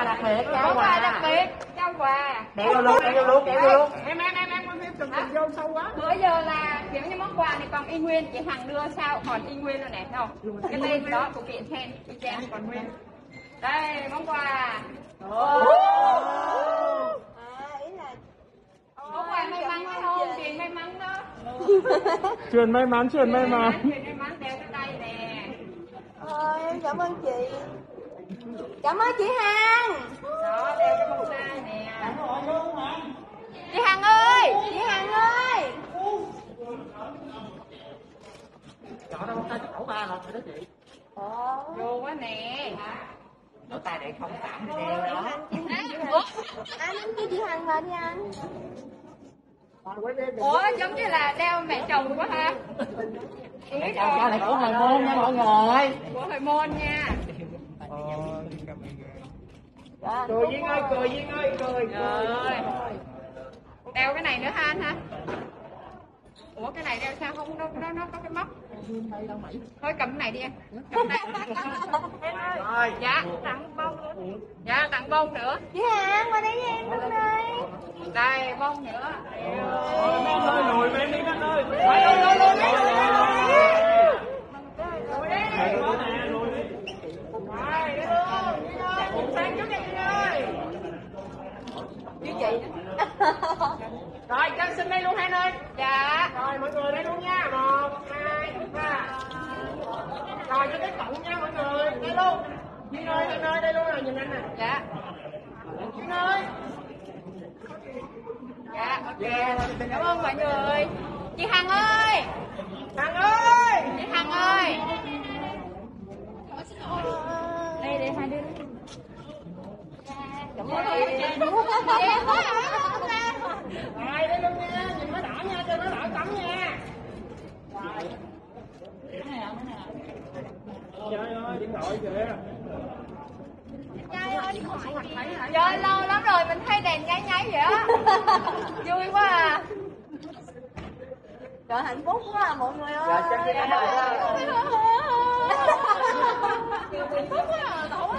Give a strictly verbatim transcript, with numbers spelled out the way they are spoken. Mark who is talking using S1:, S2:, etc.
S1: quà đặc biệt,
S2: món quà đặc biệt, trao quà.
S1: Đeo vô luôn, đeo vô luôn, đeo vô luôn.
S2: Em em em em em đừng vô sâu quá. Bữa giờ là kiểu như món quà này còn y nguyên, chị Hằng đưa sao còn y nguyên luôn nè, thấy không? Cái tên đó của kiện khen, y chang còn nguyên. Đây món quà. Món quà may mắn phải không? Truyền may mắn đó.
S3: Truyền may mắn, truyền may mắn.
S2: Truyền may mắn đeo cái tay nè.
S4: Ôi em cảm ơn chị. Cảm ơn chị Hằng.
S2: Đó đeo cái bông tai nè.
S4: Chị Hằng ơi, chị Hằng ơi.
S1: Chọn ra bông tay khẩu ba lần rồi đó chị.
S4: Ồ.
S2: Vô quá nè.
S1: Đổ tay để không cảm thì đeo đó.
S4: Anh đánh cho chị Hằng lên nha anh.
S2: Ủa giống như là đeo mẹ chồng quá ha.
S1: Mẹ chồng cho lại của hồi môn nha mọi người.
S2: Của hồi môn nha.
S1: Cười Duyên ơi, cười Duyên ơi, cười.
S2: Rồi. Đeo cái này nữa ha anh ha. Ủa cái này đeo sao không nó nó nó có cái móc. Thôi cầm cái này đi em. Cầm này.
S1: Rồi.
S2: Dạ tặng bông nữa. Dạ tặng bông nữa.
S4: Chị Hằng qua đây với em luôn đây.
S2: Đây bông nữa.
S3: Ơi lùi men đi anh ơi.
S1: Lùi lùi lùi lùi lùi.
S2: Sang chút đi ơi.
S4: Như chị.
S1: Rồi cho xin đây luôn hai nơi.
S2: Dạ.
S1: Rồi mọi người đây luôn nha. Một, hai, ba. Rồi cho cái cọng nha mọi người. Đây luôn. Duyên ơi, hai nơi đây luôn rồi nhìn anh nè.
S2: Dạ.
S1: Duyên ơi.
S2: Dạ ok. Cảm ơn mọi người. Chị Hằng ơi.
S1: Hằng ơi.
S2: Chị Hằng ơi. Đây để hai đứa.
S4: Cảm ơn chị.
S2: Em quá à.
S1: Rồi đây luôn nha. Nhìn nó đỏ nha, cho nó đỏ cắm nha. Rồi.
S3: Trời ơi, điện thoại kìa.
S2: Trời lâu lắm rồi mình thấy đèn nháy nháy vậy á. Vui quá à.
S4: Trời hạnh phúc quá à mọi người ơi.
S1: Rồi chắc chị em ơi.
S2: Hạnh phúc quá à.